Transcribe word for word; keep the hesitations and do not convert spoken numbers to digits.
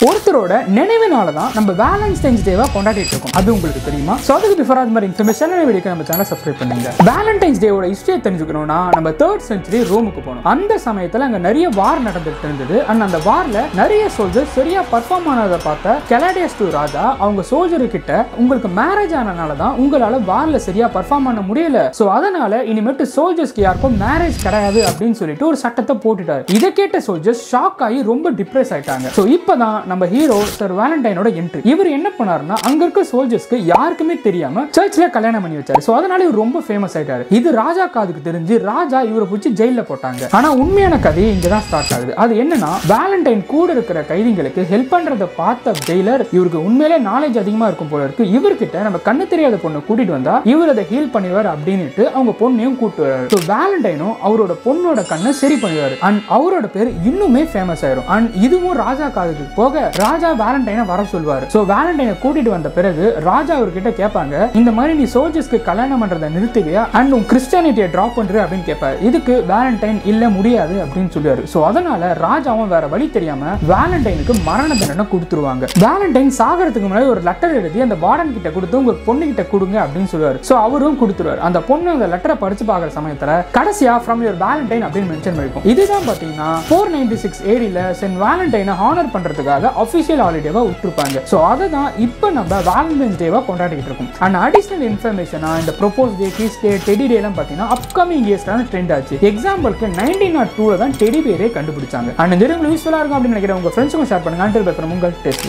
ஒருத்தரோட நினைவுனால தான் நம்ம வேலண்டைன்ஸ் டேவா கொண்டாடிட்டு இருக்கோம். அது உங்களுக்கு தெரியுமா? சோ அதுக்கு பிஃபோர் அது மாதிரி இன்ஃபர்மேஷன் வீடியோக்கு நம்ம சேனலை சப்ஸ்கிரைப் பண்ணுங்க. வேலண்டைன்ஸ் டேவோட ஹிஸ்டரியை தெரிஞ்சுக்கணும்னா நம்ம தேர்ட் செஞ்சுரி ரோமுக்கு போகணும். அந்த சமயத்துல அங்க நிறைய வார் நடந்துட்டு இருந்தது. அண்ட் அந்த வார்ல நிறைய சோல்ஜர்ஸ் சரியா பர்ஃபார்ம் ஆனதை பார்த்த கெலாடியஸ் டூ ராஜா அவங்க சோல்ஜர் கிட்ட உங்களுக்கு மேரேஜ் ஆனனால தான் உங்களால வார்ல சரியா பர்ஃபார்ம் பண்ண முடியல, சோ அதனால இனிமேட்டு சோல்ஜர்ஸ்க்கு யாருக்கும் மேரேஜ் கிடையாது அப்படின்னு சொல்லிட்டு ஒரு சட்டத்தை போட்டுட்டாரு. இதை கேட்ட சோல்ஜர்ஸ் ஷாக் ஆகி ரொம்ப டிப்ரெஸ் ஆயிட்டாங்க. சோ இப்பதான் நம்ம ஹீரோ சர் வேலண்டைனோட என்ட்ரி. இவர் என்ன பண்ணாருன்னா அங்க இருக்க சோல்ஜர்ஸ்க்கு யாருக்குமே தெரியாம சர்ச்ல கல்யாணம் பண்ணி வச்சாரு. சோ அதனால இவர் ரொம்ப ஃபேமஸ் ஆயிட்டாரு. இது ராஜா காதுக்கு தெரிஞ்சு ராஜா இவரை பிடிச்சி ஜெயில போட்டாங்க. ஆனா உண்மையான கதை இங்க தான் ஸ்டார்ட் ஆகுது. அது என்னன்னா வேலண்டைன் கூட இருக்கிற கைதிகளுக்கு ஹெல்ப் பண்றத பார்த்த ஜெயிலர் இவருக்கு உண்மையிலே நாலேஜ் அதிகமா இருக்கும் போல இருக்கு, இவர்கிட்ட நம்ம கண்ணு தெரியாத பொண்ணை கூட்டிட்டு வந்தா இவர் அதை ஹீல் பண்ணிடுவார் அப்படின்னுட்டு அவங்க பொண்ணையும் கூட்டு வராரு. சோ வேலண்டைனும் அவரோட பொண்ணோட கண்ணை சரி பண்ணிடுவாரு. அண்ட் அவரோட பேர் இன்னுமே ஃபேமஸ் ஆயிரும். அண்ட் இதுவும் ராஜா காதுக்கு போக ராஜா வேலண்டைனை வர சொல்வாரு. சோ வேலண்டைனை கூட்டிட்டு வந்த பிறகு ராஜா அவர்கிட்ட கேட்பாங்க, இந்த மாதிரி நீ சோல்ஜர்ஸ்க்கு கல்யாணம் பண்றதை நிறுத்துவியா அண்ட் உன் கிறிஸ்டியானிட்டியை டிராப் பண்ற அப்படின்னு கேட்பாரு. இதுக்கு வேலண்டைன் இல்ல முடியாது அப்படின்னு சொல்லுவாரு. சோ அதனால ராஜாவும் வேற வழி தெரியாம வேலண்டைனுக்கு மரண தண்டனை கொடுத்துருவாங்க. வேலண்டைன் சாகறதுக்கு முன்னாடி ஒரு லெட்டர் எழுதி அந்த வார்டன் கிட்ட கொடுத்து உங்க பொண்ணு கிட்ட கொடுங்க அப்படின்னு சொல்லுவாரு. சோ அவரும் கொடுத்துருவாரு. அந்த பொண்ணு அந்த லெட்டரை படிச்சு பாக்குற சமயத்துல கடைசியா ஃப்ரம் யுவர் வேலண்டைன் அப்படின்னு மென்ஷன் பண்ணிருக்கும். இதுதான் பாத்தீங்கன்னா four ninety-six A D ல சென்ட் வேலண்டைனை ஹானர் பண்றதுக்காக ஆஃபிஷியல் ஹாலிடேவா விட்டுருப்பாங்க. சோ அதை தான் இப்போ நம்ம வேலண்டைன்ஸ் டேவா கொண்டாடிட்டு இருக்கோம். அண்ட் அடிஷனல் இன்ஃபர்மேஷனா இந்த propose day, kiss day, teddy day எல்லாம் பாத்தீங்கன்னா அப்கமிங் இயர்ஸ்ல ட்ரெண்ட் ஆச்சு. எக்ஸாம்பிளுக்கு நைன்டீன் நாட் டூல தான் டெடி பேரே கண்டுபிடிச்சாங்க. அண்ட் இந்த வீடியோ யூஸ்ஃபுல்லா இருக்கும் அப்படின்னு நினைக்கிறேன். உங்க ஃப்ரெண்ட்ஸுக்கும் ஷேர் பண்ணுங்க. அண்டில் பை ஃப்ரம் உங்கள் டெஸ்லா.